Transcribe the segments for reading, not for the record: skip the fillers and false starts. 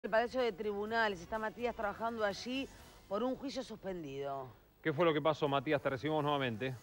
El Palacio de Tribunales, está Matías trabajando allí por un juicio suspendido. ¿Qué fue lo que pasó, Matías? Te recibimos nuevamente.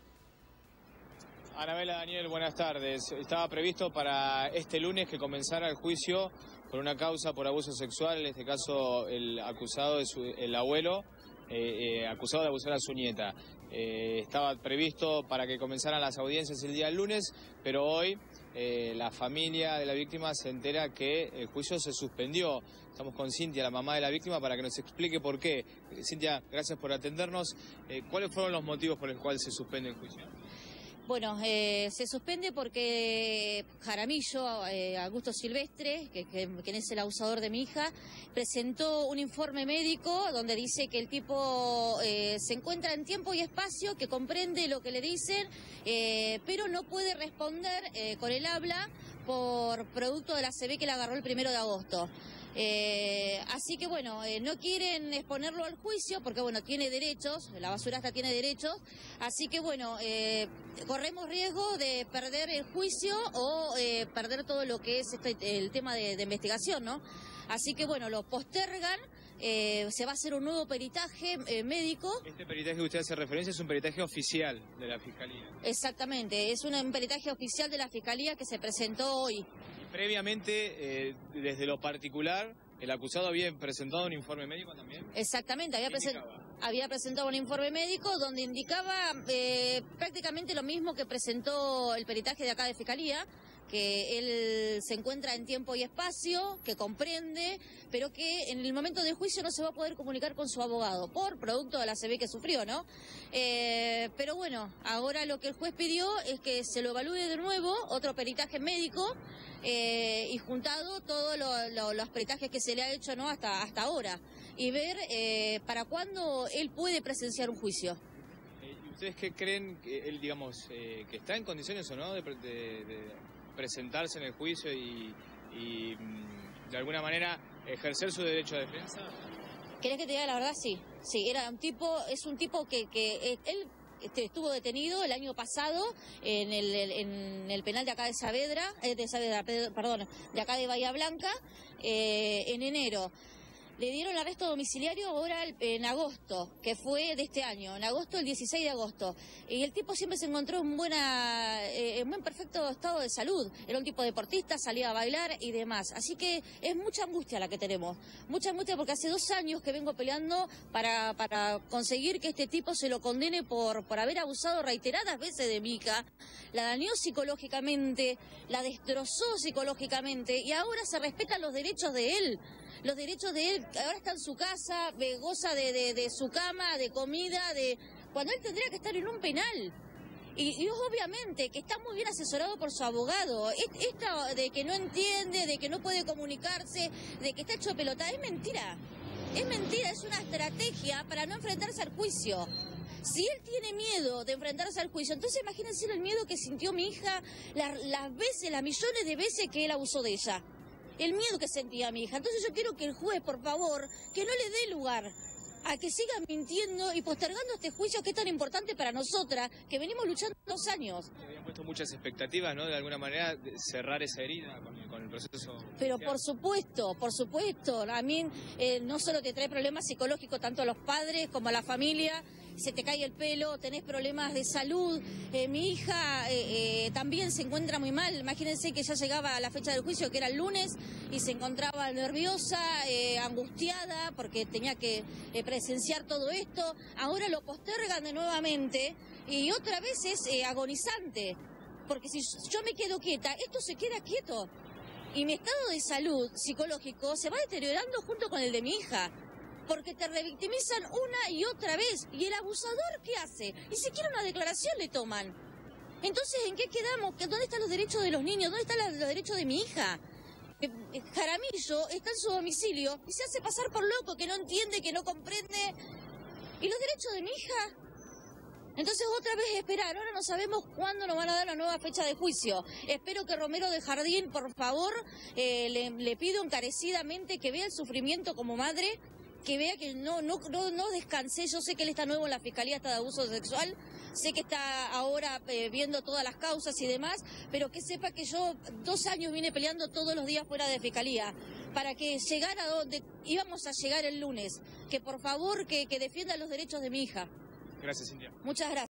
Anabela, Daniel, buenas tardes. Estaba previsto para este lunes que comenzara el juicio por una causa por abuso sexual, en este caso el acusado es el abuelo, acusado de abusar a su nieta. Estaba previsto para que comenzaran las audiencias el día lunes, pero hoy la familia de la víctima se entera que el juicio se suspendió. Estamos con Cintia, la mamá de la víctima, para que nos explique por qué. Cintia, gracias por atendernos. ¿Cuáles fueron los motivos por los cuales se suspende el juicio? Bueno, se suspende porque Jaramillo, Augusto Silvestre, quien es el abusador de mi hija, presentó un informe médico donde dice que el tipo se encuentra en tiempo y espacio, que comprende lo que le dicen, pero no puede responder con el habla por producto de la ACV que le agarró el 1 de agosto. Así que bueno, no quieren exponerlo al juicio porque bueno, tiene derechos, la basurasta tiene derechos, así que bueno, corremos riesgo de perder el juicio o perder todo lo que es el tema de investigación, ¿no? Así que bueno, lo postergan, se va a hacer un nuevo peritaje médico. Este peritaje que usted hace referencia es un peritaje oficial de la Fiscalía. Exactamente, es un peritaje oficial de la Fiscalía que se presentó hoy. Previamente, desde lo particular, ¿el acusado había presentado un informe médico también? Exactamente, había presentado un informe médico donde indicaba prácticamente lo mismo que presentó el peritaje de acá de Fiscalía, que él se encuentra en tiempo y espacio, que comprende, pero que en el momento del juicio no se va a poder comunicar con su abogado, por producto de la ACV que sufrió, ¿no? Pero bueno, ahora lo que el juez pidió es que se lo evalúe de nuevo, otro peritaje médico, y juntado todos los peritajes que se le ha hecho, ¿no? hasta ahora, y ver para cuándo él puede presenciar un juicio. ¿Y ustedes qué creen que él, digamos, que está en condiciones o no de presentarse en el juicio y de alguna manera ejercer su derecho a defensa? ¿Querés que te diga la verdad? Sí, es un tipo que él estuvo detenido el año pasado en el penal de acá de Saavedra, de acá de Bahía Blanca, en enero. Le dieron el arresto domiciliario ahora en agosto, que fue de este año, en agosto, el 16 de agosto. Y el tipo siempre se encontró en buen perfecto estado de salud. Era un tipo deportista, salía a bailar y demás. Así que es mucha angustia la que tenemos. Mucha angustia porque hace 2 años que vengo peleando para conseguir que este tipo se lo condene por haber abusado reiteradas veces de mi hija. La dañó psicológicamente, la destrozó psicológicamente y ahora se respetan los derechos de él. Los derechos de él, ahora está en su casa, goza de su cama, de comida, cuando él tendría que estar en un penal. Y obviamente que está muy bien asesorado por su abogado. Esto de que no entiende, de que no puede comunicarse, de que está hecho pelota, es mentira. Es mentira, es una estrategia para no enfrentarse al juicio. Si él tiene miedo de enfrentarse al juicio, entonces imagínense el miedo que sintió mi hija las millones de veces que él abusó de ella. El miedo que sentía mi hija. Entonces yo quiero que el juez, por favor, que no le dé lugar a que siga mintiendo y postergando este juicio que es tan importante para nosotras, que venimos luchando 2 años. Habían puesto muchas expectativas, ¿no? De alguna manera, de cerrar esa herida con el proceso. Pero por supuesto, a mí no solo te trae problemas psicológicos, tanto a los padres como a la familia, se te cae el pelo, tenés problemas de salud. Mi hija también se encuentra muy mal. Imagínense que ya llegaba a la fecha del juicio, que era el lunes, y se encontraba nerviosa, angustiada, porque tenía que presenciar todo esto. Ahora lo postergan de nuevamente y otra vez es agonizante, porque si yo me quedo quieta, esto se queda quieto. Y mi estado de salud psicológico se va deteriorando junto con el de mi hija. Porque te revictimizan una y otra vez. ¿Y el abusador qué hace? Ni siquiera una declaración le toman. Entonces, ¿en qué quedamos? ¿Dónde están los derechos de los niños? ¿Dónde están los derechos de mi hija? Jaramillo está en su domicilio y se hace pasar por loco, que no entiende, que no comprende. ¿Y los derechos de mi hija? Entonces otra vez esperar, ahora no sabemos cuándo nos van a dar la nueva fecha de juicio. Espero que Romero de Jardín, por favor, le pido encarecidamente que vea el sufrimiento como madre, que vea que no descansé. Yo sé que él está nuevo en la Fiscalía hasta de abuso sexual, sé que está ahora viendo todas las causas y demás, pero que sepa que yo 2 años vine peleando todos los días fuera de Fiscalía. para que llegara a donde íbamos a llegar el lunes. Que por favor, que defienda los derechos de mi hija. Gracias, Cintia. Muchas gracias.